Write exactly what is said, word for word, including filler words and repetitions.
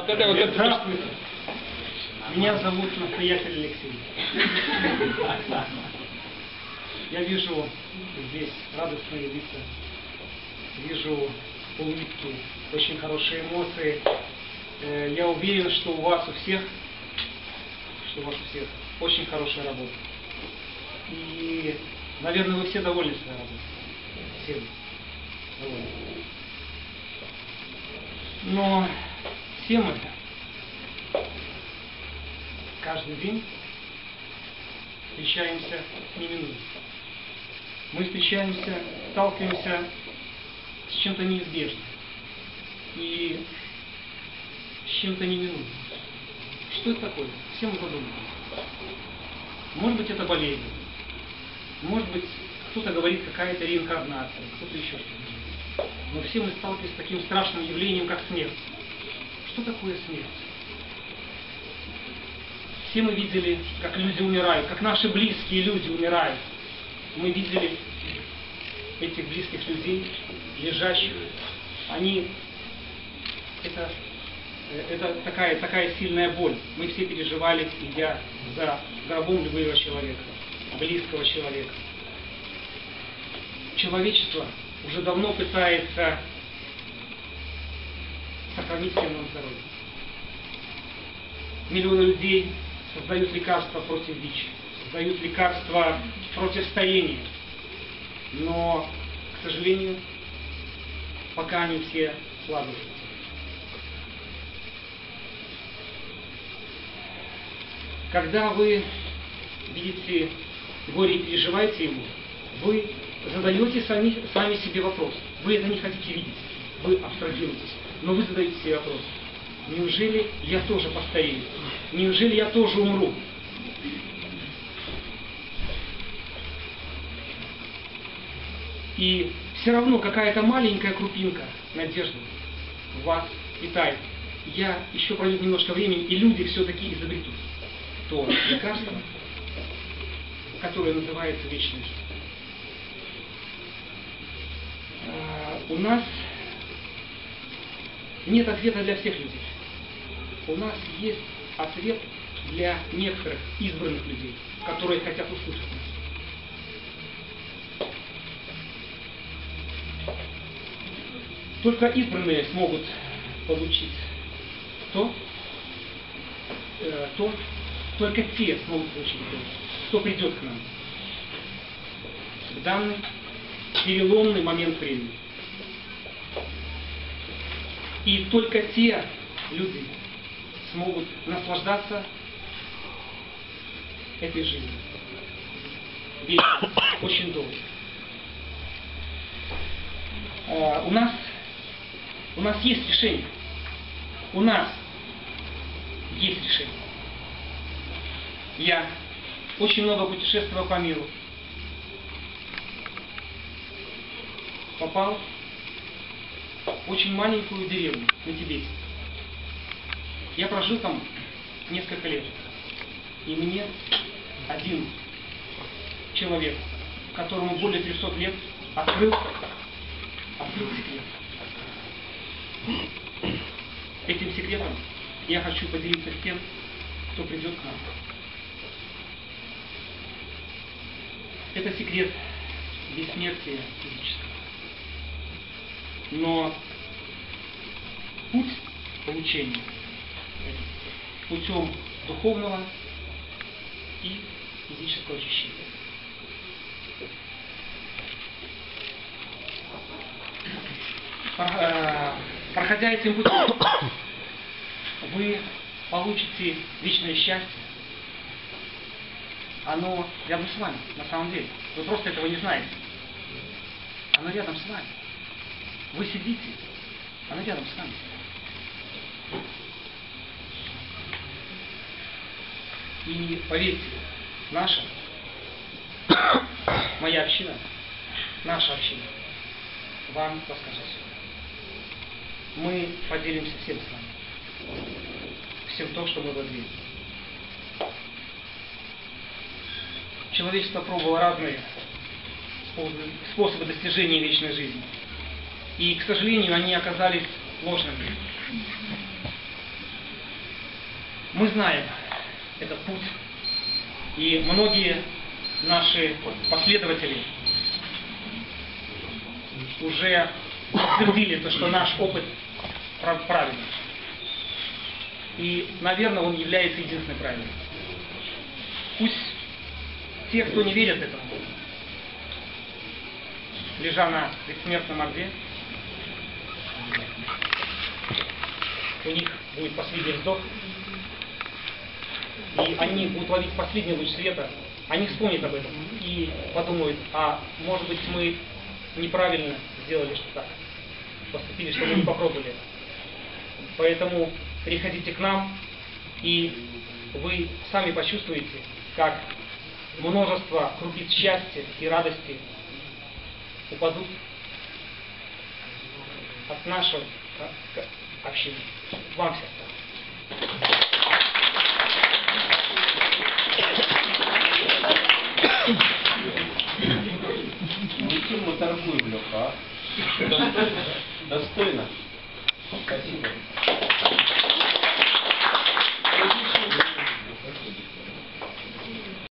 Вот это, вот это. Здравствуйте. Меня зовут настоятель Алексей. Я вижу здесь радостные лица, вижу улыбки, очень хорошие эмоции. Я уверен, что у вас у всех, что у вас у всех очень хорошая работа. И, наверное, вы все довольны своей работой. Все довольны. Но все мы каждый день встречаемся неминуемо. Мы встречаемся, сталкиваемся с чем-то неизбежным и с чем-то неминуемым. Что это такое? Все мы подумаем. Может быть, это болезнь. Может быть, кто-то говорит, какая-то реинкарнация, кто-то еще что-то. Но все мы сталкиваемся с таким страшным явлением, как смерть. Что такое смерть? Все мы видели, как люди умирают, как наши близкие люди умирают. Мы видели этих близких людей, лежащих. Они, это, это такая, такая сильная боль. Мы все переживали, идя за гробом любого человека, близкого человека. Человечество уже давно пытается сохранить всем нам здоровье. Миллионы людей создают лекарства против ВИЧ, создают лекарства против старения. Но, к сожалению, пока они все слабы. Когда вы видите горе и переживаете его, вы задаете сами, сами себе вопрос. Вы это не хотите видеть, вы абстрагируетесь, но вы задаете себе вопрос. Неужели я тоже постарею? Неужели я тоже умру? И все равно какая-то маленькая крупинка надежды в вас питает. Я еще пройдет немножко времени, и люди все-таки изобретут то лекарство, которое называется вечная жизнь. У нас нет ответа для всех людей. У нас есть ответ для некоторых избранных людей, которые хотят услышать нас. Только избранные смогут получить то, э, то, только те смогут получить то, кто придет к нам в данный переломный момент времени. И только те люди смогут наслаждаться этой жизнью. Вечно, очень долго. А, у нас, у нас есть решение. У нас есть решение. Я очень много путешествовал по миру. Попал в очень маленькую деревню на Тибете. Я прожил там несколько лет. И мне один человек, которому более трехсот лет, открыл, открыл секрет. Этим секретом я хочу поделиться с тем, кто придет к нам. Это секрет бессмертия физического. Но путь получения путем духовного и физического очищения. Проходя этим путем, вы получите вечное счастье. Оно рядом с вами, на самом деле. Вы просто этого не знаете. Оно рядом с вами. Вы сидите, оно рядом с вами. И поверьте, наша, моя община, наша община вам расскажет все. Мы поделимся всем с вами. Всем то, что мы владеем. Человечество пробовало разные способы достижения вечной жизни. И, к сожалению, они оказались ложными. Мы знаем этот путь, и многие наши последователи уже подтвердили то, что наш опыт правильный. И, наверное, он является единственным правильным. Пусть те, кто не верит этому, лежа на предсмертном орде, у них будет последний вздох, и они будут ловить последний луч света, они вспомнят об этом и подумают, а может быть мы неправильно сделали, что так поступили, что мы не попробовали. Поэтому приходите к нам, и вы сами почувствуете, как множество крупиц счастья и радости упадут от нашего общины. Вам всем. Ну, чем мы торгуем, Леха, а? Достойно? Достойно?